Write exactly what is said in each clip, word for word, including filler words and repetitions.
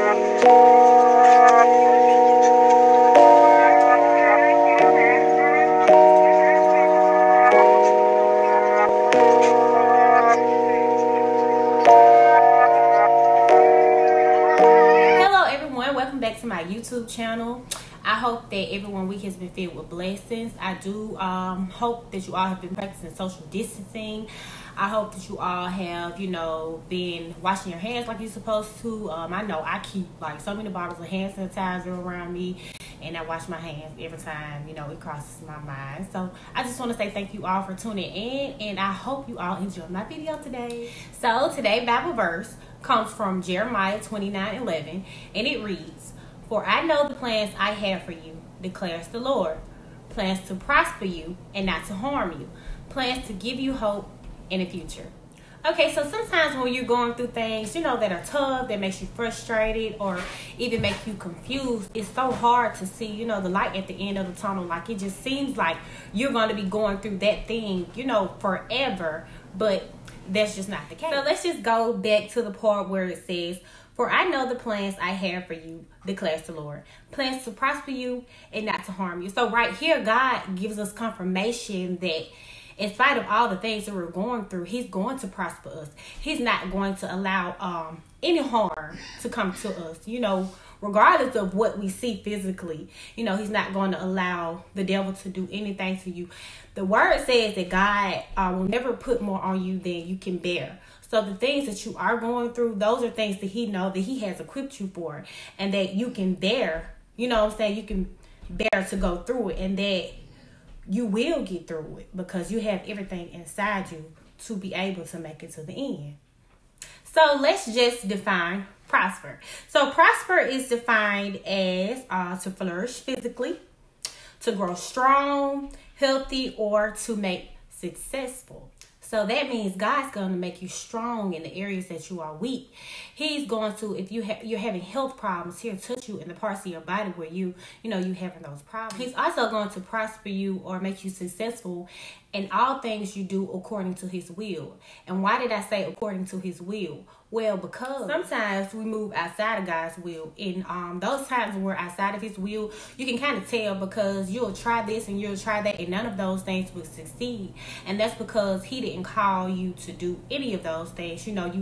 Back to my YouTube channel. I hope that everyone week has been filled with blessings. I do um hope that you all have been practicing social distancing. I hope that you all have, you know, been washing your hands like you're supposed to. um I know I keep like so many bottles of hand sanitizer around me, and I wash my hands every time, you know, it crosses my mind. So I just want to say thank you all for tuning in, and I hope you all enjoyed my video today. So today's Bible verse comes from Jeremiah twenty-nine eleven, and it reads, "For I know the plans I have for you, declares the Lord, plans to prosper you and not to harm you, plans to give you hope in the future." Okay, so sometimes when you're going through things, you know, that are tough, that makes you frustrated or even make you confused, it's so hard to see, you know, the light at the end of the tunnel. Like, it just seems like you're going to be going through that thing, you know, forever, but that's just not the case. So let's just go back to the part where it says, "For I know the plans I have for you, declares the Lord, plans to prosper you and not to harm you." So right here, God gives us confirmation that in spite of all the things that we're going through, he's going to prosper us. He's not going to allow um, any harm to come to us, you know, regardless of what we see physically. You know, he's not going to allow the devil to do anything to you. The word says that God uh, will never put more on you than you can bear. So the things that you are going through, those are things that he knows that he has equipped you for, and that you can bear, you know what I'm saying? You can bear to go through it, and that you will get through it because you have everything inside you to be able to make it to the end. So let's just define prosper. So prosper is defined as uh, to flourish physically, to grow strong, healthy, or to make successful. So that means God's going to make you strong in the areas that you are weak. He's going to, if you ha- you're having health problems, he'll touch you in the parts of your body where you, you know, you having those problems. He's also going to prosper you or make you successful in all things you do according to his will. And why did I say according to his will? Well, because sometimes we move outside of God's will. And um, those times when we're outside of his will, you can kind of tell because you'll try this and you'll try that, and none of those things will succeed. And that's because he didn't call you to do any of those things. You know, you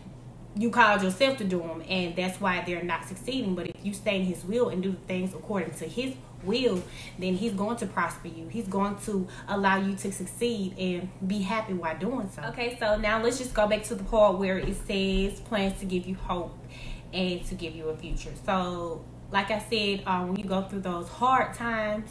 you called yourself to do them, and that's why they're not succeeding. But if you stay in his will and do the things according to his will, then he's going to prosper you. He's going to allow you to succeed and be happy while doing so. Okay, so now let's just go back to the part where it says plans to give you hope and to give you a future. So like I said, um, when you go through those hard times,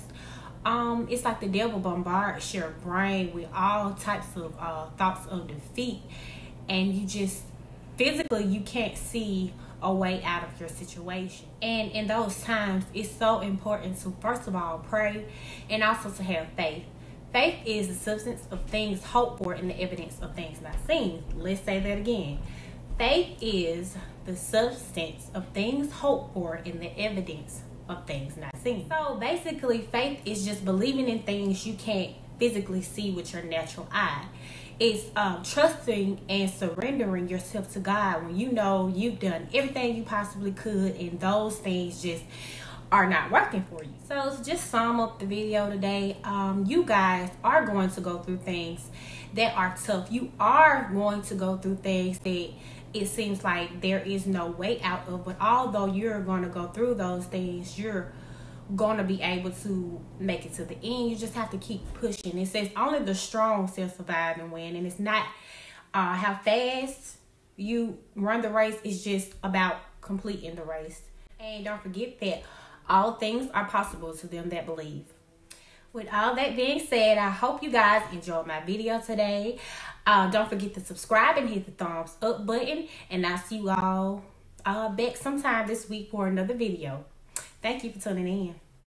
um, it's like the devil bombards your brain with all types of uh, thoughts of defeat, and you just physically you can't see a way out of your situation. And in those times, it's so important to first of all pray, and also to have faith. Faith is the substance of things hoped for and the evidence of things not seen. Let's say that again. Faith is the substance of things hoped for and the evidence of things not seen. So basically, faith is just believing in things you can't physically see with your natural eye. It's um, trusting and surrendering yourself to God when you know you've done everything you possibly could and those things just are not working for you. So to just sum up the video today, um, you guys are going to go through things that are tough. You are going to go through things that it seems like there is no way out of, but although you're going to go through those things, you're going to be able to make it to the end. You just have to keep pushing. It says only the strong shall survive and win, and it's not uh, how fast you run the race. It's just about completing the race. And don't forget that all things are possible to them that believe. With all that being said, I hope you guys enjoyed my video today. Uh, don't forget to subscribe and hit the thumbs up button, and I'll see you all uh, back sometime this week for another video. Thank you for tuning in.